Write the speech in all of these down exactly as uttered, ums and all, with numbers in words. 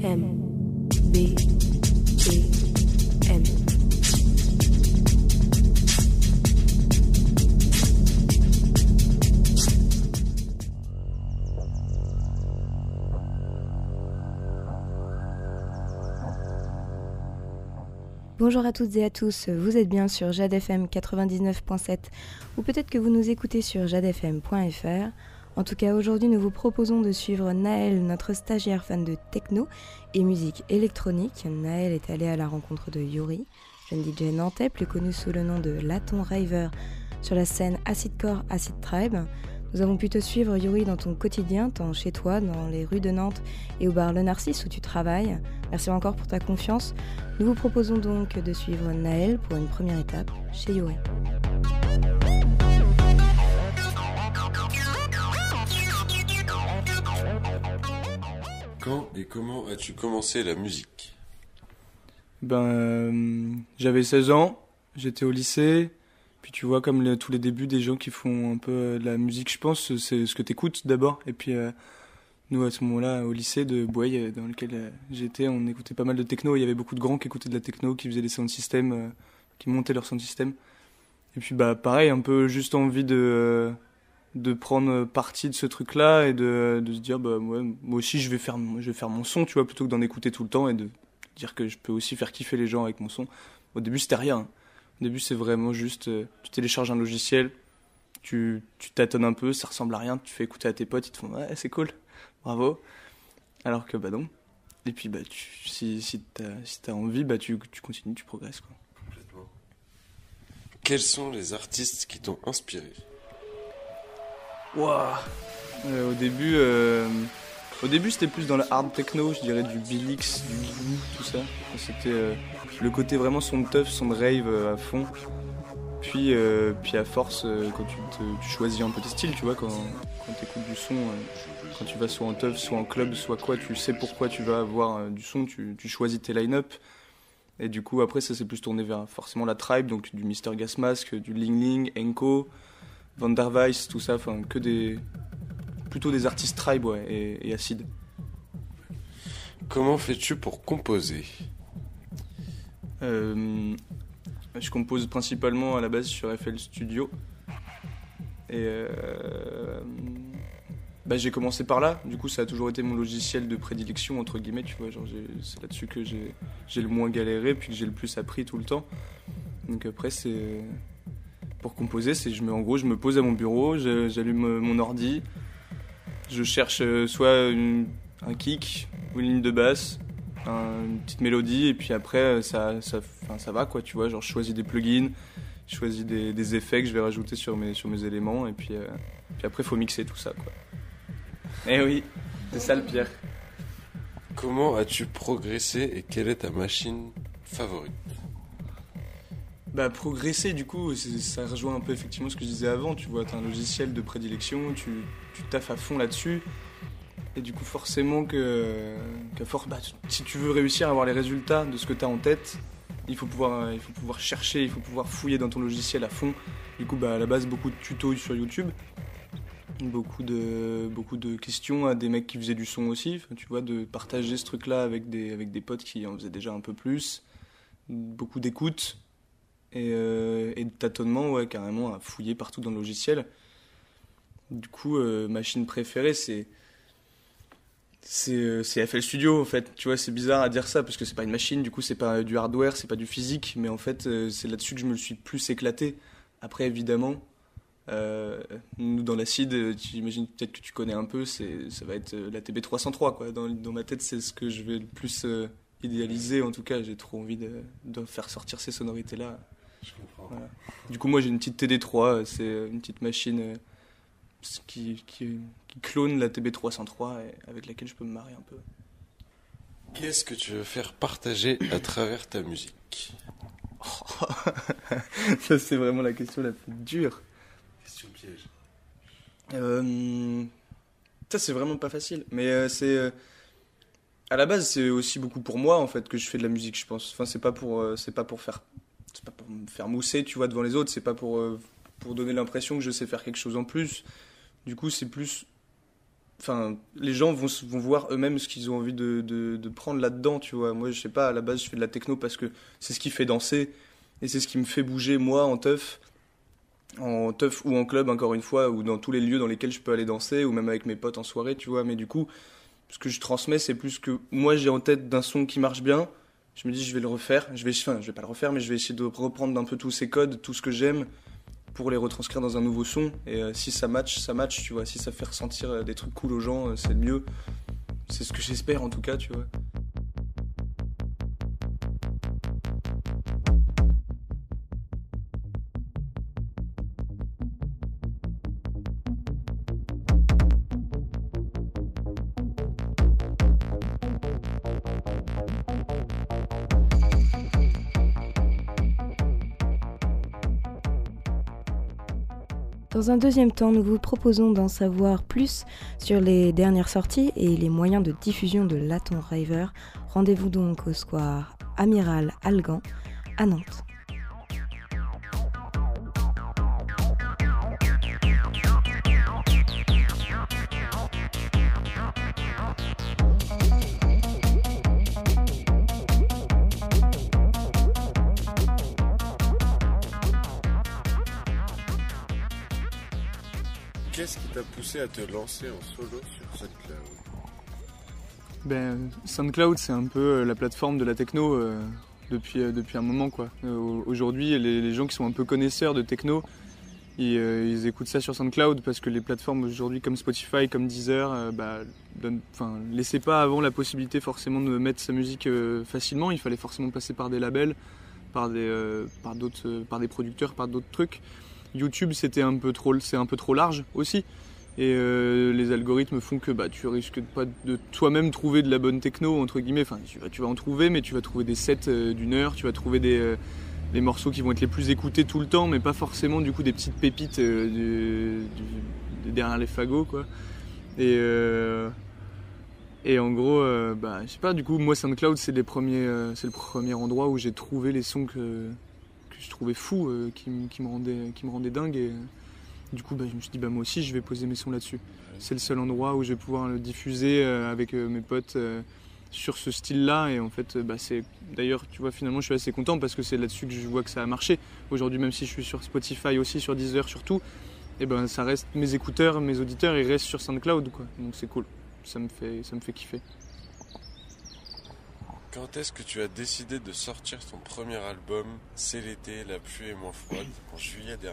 M, B, E, M. Bonjour à toutes et à tous, vous êtes bien sur Jade F M quatre-vingt-dix-neuf point sept ou peut-être que vous nous écoutez sur jade f m point f r. En tout cas, aujourd'hui, nous vous proposons de suivre Naël, notre stagiaire fan de techno et musique électronique. Naël est allé à la rencontre de Yuri, jeune D J nantais, plus connu sous le nom de Laton Raver, sur la scène Acidcore Acid Tribe. Nous avons pu te suivre, Yuri, dans ton quotidien, tant chez toi, dans les rues de Nantes et au bar Le Narcisse où tu travailles. Merci encore pour ta confiance. Nous vous proposons donc de suivre Naël pour une première étape chez Yuri. Quand et comment as-tu commencé la musique ? Ben, euh, j'avais seize ans, j'étais au lycée, puis tu vois, comme le, tous les débuts des gens qui font un peu euh, de la musique, je pense, c'est ce que t'écoutes d'abord. Et puis, euh, nous, à ce moment-là, au lycée de Bouaye, dans lequel euh, j'étais, on écoutait pas mal de techno. Il y avait beaucoup de grands qui écoutaient de la techno, qui faisaient des sound systems, euh, qui montaient leur sound system. Et puis, bah, pareil, un peu juste envie de... Euh, de prendre partie de ce truc-là et de, de se dire bah ouais, moi aussi je vais faire je vais faire mon son, tu vois, plutôt que d'en écouter tout le temps et de dire que je peux aussi faire kiffer les gens avec mon son. Au début c'était rien. Hein. Au début c'est vraiment juste euh, tu télécharges un logiciel, tu tu tâtonnes un peu, ça ressemble à rien, tu fais écouter à tes potes, ils te font ouais c'est cool, bravo. Alors que bah non. Et puis bah tu si si t'as si t'as envie bah tu tu continues, tu progresses quoi. Complètement. Quels sont les artistes qui t'ont inspiré ? Wow. Euh, au début, euh, au début c'était plus dans la hard techno, je dirais du Bilix, du Guigou, tout ça. C'était euh, le côté vraiment son de teuf, son de rave euh, à fond. Puis, euh, puis à force, euh, quand tu, te, tu choisis un peu tes styles, tu vois, quand, quand tu écoutes du son, euh, quand tu vas soit en teuf, soit en club, soit quoi, tu sais pourquoi tu vas avoir euh, du son, tu, tu choisis tes line-up. Et du coup après ça s'est plus tourné vers forcément la tribe, donc du mister Gas Mask, du Ling Ling, Enko, Van der Weiss, tout ça, enfin que des plutôt des artistes tribe ouais, et, et acide. Comment fais-tu pour composer ? euh, Je compose principalement à la base sur F L Studio et euh, bah, j'ai commencé par là. Du coup ça a toujours été mon logiciel de prédilection entre guillemets, tu vois, genre j'ai, c'est là-dessus que j'ai, j'ai le moins galéré puis que j'ai le plus appris tout le temps. Donc après c'est pour composer, c'est je me, en gros je me pose à mon bureau, je, j'allume mon ordi, je cherche soit une, un kick ou une ligne de basse, un, une petite mélodie et puis après ça, ça, enfin, ça va quoi, tu vois, genre je choisis des plugins, je choisis des, des effets que je vais rajouter sur mes, sur mes éléments et puis, euh, puis après il faut mixer tout ça quoi. Eh oui, c'est ça le pire. Comment as-tu progressé et quelle est ta machine favorite ? Bah progresser du coup, c'est, ça rejoint un peu effectivement ce que je disais avant, tu vois, t'as un logiciel de prédilection, tu, tu taffes à fond là-dessus, et du coup forcément que, que for- bah, si tu veux réussir à avoir les résultats de ce que t'as en tête, il faut pouvoir, il faut pouvoir chercher, il faut pouvoir fouiller dans ton logiciel à fond. Du coup bah à la base beaucoup de tutos sur YouTube, beaucoup de, beaucoup de questions à des mecs qui faisaient du son aussi, enfin, tu vois, de partager ce truc-là avec des, avec des potes qui en faisaient déjà un peu plus, beaucoup d'écoute. Et, euh, et de tâtonnement, ouais, carrément, à fouiller partout dans le logiciel. Du coup, euh, machine préférée, c'est, c'est, euh, c'est F L Studio, en fait. Tu vois, c'est bizarre à dire ça, parce que c'est pas une machine, du coup, c'est pas du hardware, c'est pas du physique, mais en fait, euh, c'est là-dessus que je me suis le plus éclaté. Après, évidemment, euh, nous, dans l'acide, j'imagine peut-être que tu connais un peu, c'est, ça va être la T B trois cent trois, quoi. Dans, dans ma tête, c'est ce que je vais le plus euh, idéaliser, en tout cas, j'ai trop envie de, de faire sortir ces sonorités-là. Je comprends. Voilà. Du coup, moi j'ai une petite T D trois, c'est une petite machine euh, qui, qui, qui clone la T B trois cent trois et avec laquelle je peux me marrer un peu. Qu'est-ce que tu veux faire partager à travers ta musique ? Oh, ça, c'est vraiment la question la plus dure. Question piège. Euh, ça, c'est vraiment pas facile. Mais euh, c'est. Euh, à la base, c'est aussi beaucoup pour moi en fait que je fais de la musique, je pense. Enfin, c'est pas pour, euh, c'est pas pour faire. C'est pas pour me faire mousser, tu vois, devant les autres. C'est pas pour, euh, pour donner l'impression que je sais faire quelque chose en plus. Du coup, c'est plus enfin, les gens vont, vont voir eux-mêmes ce qu'ils ont envie de, de, de prendre là-dedans, tu vois. Moi, je sais pas, à la base, je fais de la techno parce que c'est ce qui fait danser et c'est ce qui me fait bouger, moi, en teuf, en teuf ou en club, encore une fois, ou dans tous les lieux dans lesquels je peux aller danser, ou même avec mes potes en soirée, tu vois. Mais du coup, ce que je transmets, c'est plus que moi, j'ai en tête d'un son qui marche bien. Je me dis, je vais le refaire. Je vais, enfin, je vais pas le refaire, mais je vais essayer de reprendre un peu tous ces codes, tout ce que j'aime, pour les retranscrire dans un nouveau son. Et euh, si ça match, ça match, tu vois. Si ça fait ressentir euh, des trucs cool aux gens, euh, c'est le mieux. C'est ce que j'espère, en tout cas, tu vois. Dans un deuxième temps, nous vous proposons d'en savoir plus sur les dernières sorties et les moyens de diffusion de Laton Raver. Rendez-vous donc au square Amiral Algan à Nantes. Qu'est-ce qui t'a poussé à te lancer en solo sur SoundCloud ? Ben, SoundCloud, c'est un peu la plateforme de la techno euh, depuis, euh, depuis un moment, quoi. Euh, aujourd'hui, les, les gens qui sont un peu connaisseurs de techno, ils, euh, ils écoutent ça sur SoundCloud parce que les plateformes aujourd'hui comme Spotify, comme Deezer, euh, bah, donnent, enfin, laissaient pas avant la possibilité forcément de mettre sa musique euh, facilement. Il fallait forcément passer par des labels, par des, euh, par d'autres, euh, par des producteurs, par d'autres trucs. YouTube, c'était un peu trop, c'est un peu trop large aussi. Et euh, les algorithmes font que bah, tu risques pas de toi-même trouver de la bonne techno, entre guillemets. Enfin, tu vas, tu vas en trouver, mais tu vas trouver des sets euh, d'une heure, tu vas trouver des, euh, des morceaux qui vont être les plus écoutés tout le temps, mais pas forcément du coup des petites pépites euh, du, du, derrière les fagots, quoi. Et, euh, et en gros, euh, bah, je sais pas, du coup, moi, SoundCloud, c'est, les premiers, euh, c'est le premier endroit où j'ai trouvé les sons que... que je trouvais fou, euh, qui, qui, me rendait, qui me rendait dingue. Et, euh, du coup, bah, je me suis dit, bah, moi aussi, je vais poser mes sons là-dessus. C'est le seul endroit où je vais pouvoir le diffuser euh, avec euh, mes potes euh, sur ce style-là. Et en fait, euh, bah, c'est... d'ailleurs, tu vois, finalement, je suis assez content parce que c'est là-dessus que je vois que ça a marché. Aujourd'hui, même si je suis sur Spotify aussi, sur Deezer, surtout, et ben, ça reste mes écouteurs, mes auditeurs, ils restent sur SoundCloud, quoi. Donc c'est cool. Ça me fait, ça me fait kiffer. Quand est-ce que tu as décidé de sortir ton premier album, C'est l'été, la pluie est moins froide, en juillet dernier ?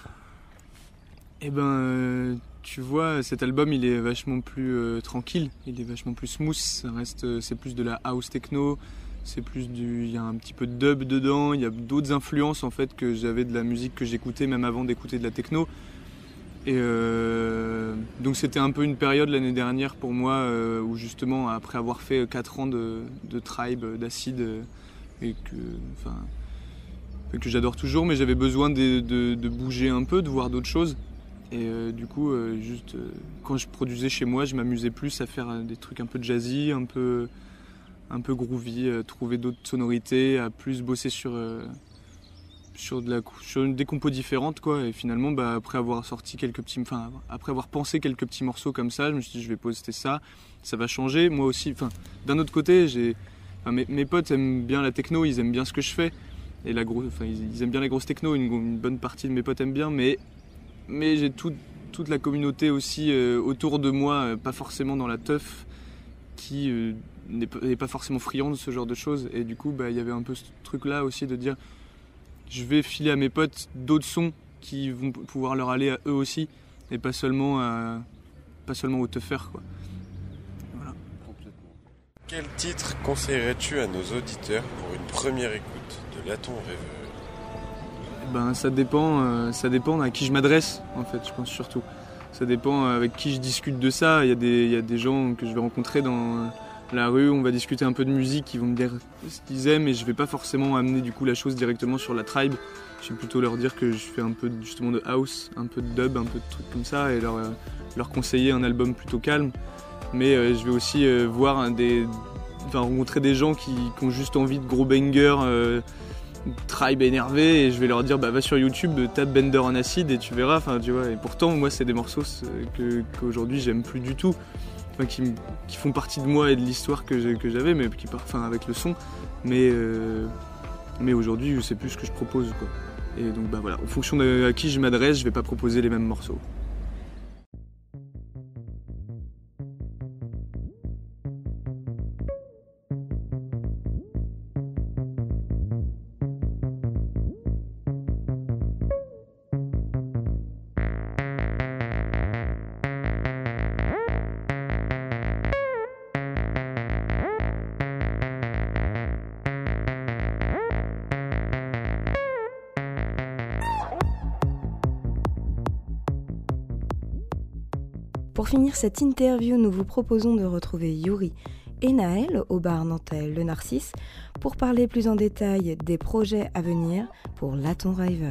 Eh ben, euh, tu vois, cet album, il est vachement plus euh, tranquille, il est vachement plus smooth, ça reste, euh, c'est plus de la house techno, c'est plus du, il y a un petit peu de dub dedans, il y a d'autres influences en fait que j'avais de la musique que j'écoutais même avant d'écouter de la techno. Et euh, donc c'était un peu une période l'année dernière pour moi euh, où justement après avoir fait quatre ans de, de tribe, d'acide euh, et que, enfin, que j'adore toujours, mais j'avais besoin de, de, de bouger un peu, de voir d'autres choses. Et euh, du coup, euh, juste euh, quand je produisais chez moi, je m'amusais plus à faire euh, des trucs un peu jazzy, un peu, un peu groovy, euh, trouver d'autres sonorités, à plus bosser sur... Euh, Sur, de la, sur des compos différentes, quoi. Et finalement, bah, après avoir sorti quelques petits, enfin, après avoir pensé quelques petits morceaux comme ça, je me suis dit je vais poster ça, ça va changer. Moi aussi, enfin, d'un autre côté, j'ai, enfin, mes, mes potes aiment bien la techno, ils aiment bien ce que je fais, et la grosse, enfin, ils, ils aiment bien la grosse techno. Une, une bonne partie de mes potes aiment bien, mais, mais j'ai tout, toute la communauté aussi euh, autour de moi, euh, pas forcément dans la teuf, qui euh, n'est, n'est pas forcément friand de ce genre de choses. Et du coup, bah, il y avait un peu ce truc-là aussi de dire je vais filer à mes potes d'autres sons qui vont pouvoir leur aller à eux aussi et pas seulement, à, pas seulement aux teufers, quoi. Voilà. Complètement. Quel titre conseillerais-tu à nos auditeurs pour une première écoute de Laton Rêveur ? Ben, ça dépend, euh, ça dépend à qui je m'adresse, en fait, je pense surtout. Ça dépend avec qui je discute de ça. Il y a des, il y a des gens que je vais rencontrer dans la rue, on va discuter un peu de musique, ils vont me dire ce qu'ils aiment et je vais pas forcément amener du coup la chose directement sur la tribe. Je vais plutôt leur dire que je fais un peu justement de house, un peu de dub, un peu de trucs comme ça et leur, euh, leur conseiller un album plutôt calme. Mais euh, je vais aussi euh, voir des, enfin, rencontrer des gens qui, qui ont juste envie de gros bangers, euh, tribe énervé et je vais leur dire bah va sur YouTube, tape Bender en acide et tu verras. Enfin tu vois. Et pourtant moi c'est des morceaux que qu'aujourd'hui j'aime plus du tout. Enfin, qui, qui font partie de moi et de l'histoire que, j'ai, que j'avais, mais qui partent enfin, avec le son. Mais, euh, mais aujourd'hui, je sais plus ce que je propose, quoi. Et donc, bah voilà, en fonction de à qui je m'adresse, je vais pas proposer les mêmes morceaux. Pour finir cette interview, nous vous proposons de retrouver Yuri et Naël au bar nantais Le Narcisse pour parler plus en détail des projets à venir pour Laton River.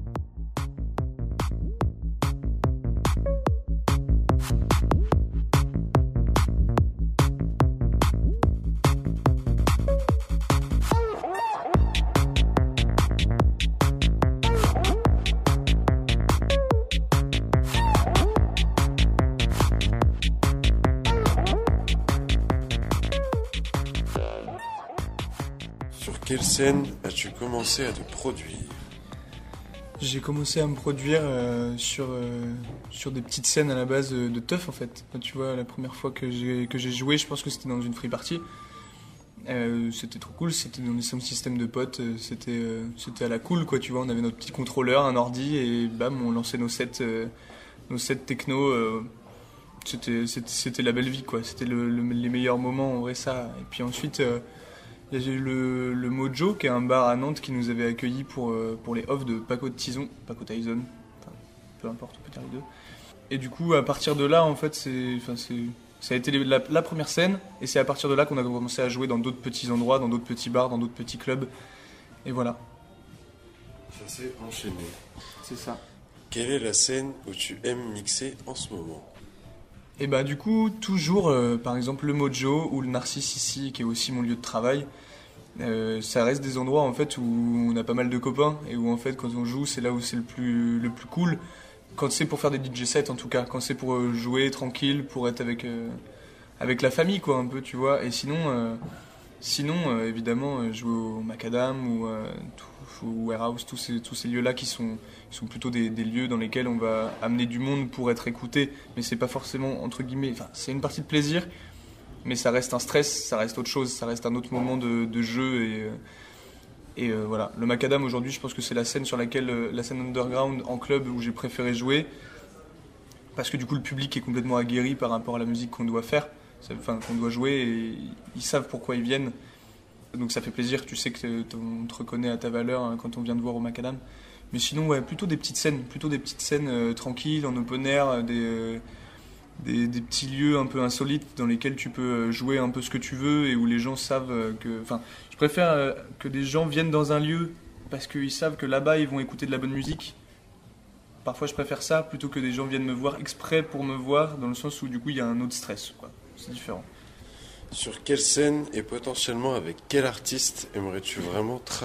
Sur quelle scène as-tu commencé à te produire ? J'ai commencé à me produire euh, sur, euh, sur des petites scènes à la base de, de teuf en fait. Tu vois, la première fois que j'ai, que j'ai joué, je pense que c'était dans une free party. Euh, c'était trop cool, c'était dans des sound systems de potes, c'était, euh, c'était à la cool quoi, tu vois. On avait notre petit contrôleur, un ordi et bam, on lançait nos sets, euh, nos sets techno. Euh, c'était, c'était, c'était la belle vie quoi, c'était le, le, les meilleurs moments en vrai ça. Et puis ensuite... Euh, Il y a eu le, le Mojo, qui est un bar à Nantes qui nous avait accueillis pour, euh, pour les offs de Paco de Tison, Paco Tyson, enfin, peu importe, on peut dire les deux. Et du coup, à partir de là, en fait, c'est, enfin, c'est, ça a été la, la première scène, et c'est à partir de là qu'on a commencé à jouer dans d'autres petits endroits, dans d'autres petits bars, dans d'autres petits clubs, et voilà. Ça s'est enchaîné. C'est ça. Quelle est la scène où tu aimes mixer en ce moment ? Et bah du coup, toujours, euh, par exemple, le Mojo ou le Narcisse ici, qui est aussi mon lieu de travail, euh, ça reste des endroits en fait où on a pas mal de copains et où en fait quand on joue, c'est là où c'est le plus, le plus cool. Quand c'est pour faire des D J sets en tout cas, quand c'est pour euh, jouer tranquille, pour être avec, euh, avec la famille quoi un peu, tu vois. Et sinon, euh, sinon euh, évidemment, euh, jouer au Macadam ou euh, tout, au Warehouse, tous ces, tous ces lieux-là qui sont... Ils sont plutôt des, des lieux dans lesquels on va amener du monde pour être écouté, mais c'est pas forcément, entre guillemets, enfin, c'est une partie de plaisir, mais ça reste un stress, ça reste autre chose, ça reste un autre moment de, de jeu, et, et euh, voilà. Le Macadam, aujourd'hui, je pense que c'est la scène sur laquelle, la scène underground en club où j'ai préféré jouer, parce que du coup, le public est complètement aguerri par rapport à la musique qu'on doit faire, enfin, qu'on doit jouer, et ils savent pourquoi ils viennent, donc ça fait plaisir, tu sais que on te reconnaît à ta valeur hein, quand on vient te voir au Macadam. Mais sinon, ouais, plutôt des petites scènes, plutôt des petites scènes euh, tranquilles, en open air, des, euh, des, des petits lieux un peu insolites dans lesquels tu peux jouer un peu ce que tu veux et où les gens savent que... Enfin, je préfère euh, que des gens viennent dans un lieu parce qu'ils savent que là-bas, ils vont écouter de la bonne musique. Parfois, je préfère ça plutôt que des gens viennent me voir exprès pour me voir, dans le sens où, du coup, il y a un autre stress, quoi. C'est différent. Sur quelle scène et potentiellement avec quel artiste aimerais-tu vraiment travailler ?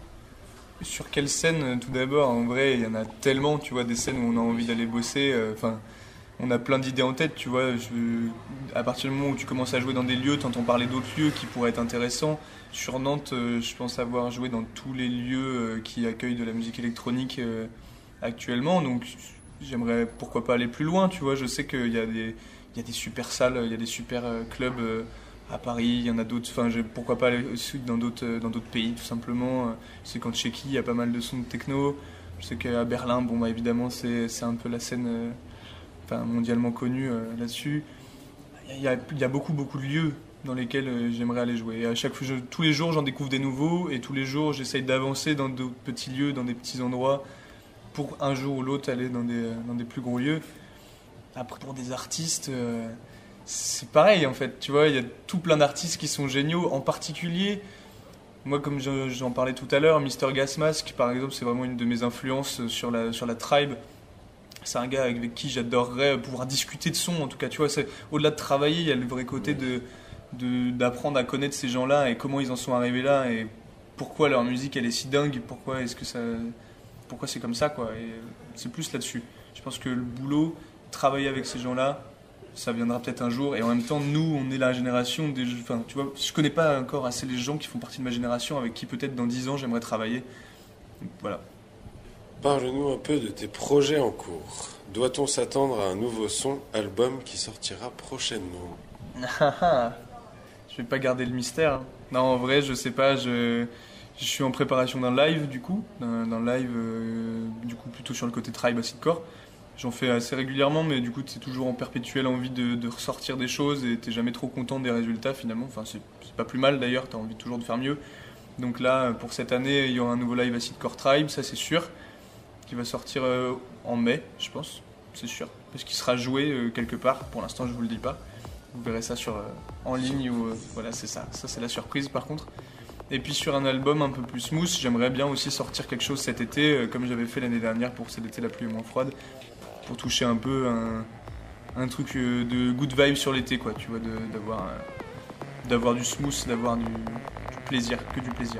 Sur quelle scène, tout d'abord, en vrai, il y en a tellement, tu vois, des scènes où on a envie d'aller bosser, enfin, euh, on a plein d'idées en tête, tu vois, je, à partir du moment où tu commences à jouer dans des lieux, t'entends parler d'autres lieux qui pourraient être intéressants. Sur Nantes, euh, je pense avoir joué dans tous les lieux euh, qui accueillent de la musique électronique euh, actuellement, donc j'aimerais pourquoi pas aller plus loin, tu vois, je sais qu'il y a des, il y a des super salles, il y a des super euh, clubs euh, à Paris, il y en a d'autres, enfin pourquoi pas aller aussi dans d'autres, dans d'autres pays tout simplement. Je sais qu'en Tchéquie il y a pas mal de sons de techno, je sais qu'à Berlin, bon bah évidemment c'est, c'est un peu la scène euh, enfin, mondialement connue euh, là-dessus. Il y, a, il y a beaucoup beaucoup de lieux dans lesquels euh, j'aimerais aller jouer. Et à chaque fois, je, tous les jours j'en découvre des nouveaux et tous les jours j'essaye d'avancer dans d'autres petits lieux, dans des petits endroits pour un jour ou l'autre aller dans des, dans des plus gros lieux. Après pour des artistes... Euh, c'est pareil en fait, tu vois, il y a tout plein d'artistes qui sont géniaux, en particulier, moi comme j'en parlais tout à l'heure, Mister Gas Mask par exemple, c'est vraiment une de mes influences sur la, sur la tribe. C'est un gars avec qui j'adorerais pouvoir discuter de son, en tout cas, tu vois, c'est, au-delà de travailler, il y a le vrai côté de, de, d'apprendre à connaître ces gens-là et comment ils en sont arrivés là, et pourquoi leur musique elle est si dingue, pourquoi est-ce que ça, pourquoi c'est comme ça quoi. Et c'est plus là-dessus. Je pense que le boulot, travailler avec ces gens-là, ça viendra peut-être un jour. Et en même temps, nous, on est la génération des, enfin, tu vois, je connais pas encore assez les gens qui font partie de ma génération avec qui peut-être dans dix ans j'aimerais travailler. Donc, voilà. Parle-nous un peu de tes projets en cours. Doit-on s'attendre à un nouveau son, album qui sortira prochainement? Je vais pas garder le mystère. Non, en vrai, je sais pas. Je, je suis en préparation d'un live, du coup. D'un, d'un live, euh, du coup, plutôt sur le côté tribe acidcore. J'en fais assez régulièrement, mais du coup, c'est toujours en perpétuelle envie de, de ressortir des choses et t'es jamais trop content des résultats, finalement. Enfin, c'est, c'est pas plus mal, d'ailleurs. T'as envie toujours de faire mieux. Donc là, pour cette année, il y aura un nouveau live acidcore tribe, ça c'est sûr. Qui va sortir euh, en mai, je pense, c'est sûr, parce qu'il sera joué euh, quelque part. Pour l'instant, je vous le dis pas. Vous verrez ça sur euh, en ligne ou euh, voilà, c'est ça. Ça c'est la surprise par contre. Et puis sur un album un peu plus smooth, j'aimerais bien aussi sortir quelque chose cet été, euh, comme j'avais fait l'année dernière pour cet été la pluie est moins froide, pour toucher un peu un, un truc euh, de good vibe sur l'été, quoi. Tu vois, de, d'avoir euh, d'avoir du smooth, d'avoir du, du plaisir, que du plaisir.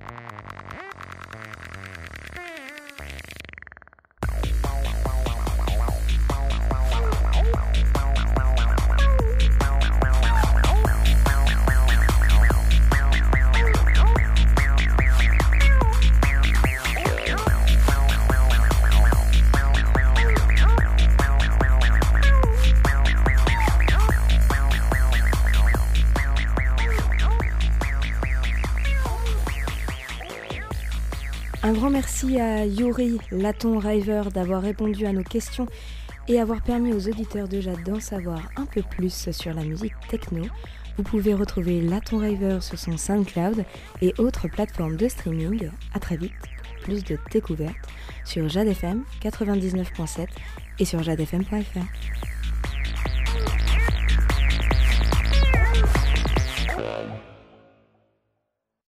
Un grand merci à Yuri, Laton River, d'avoir répondu à nos questions et avoir permis aux auditeurs de Jade d'en savoir un peu plus sur la musique techno. Vous pouvez retrouver Laton River sur son SoundCloud et autres plateformes de streaming. À très vite, plus de découvertes sur Jade F M quatre-vingt-dix-neuf point sept et sur jade f m point f r.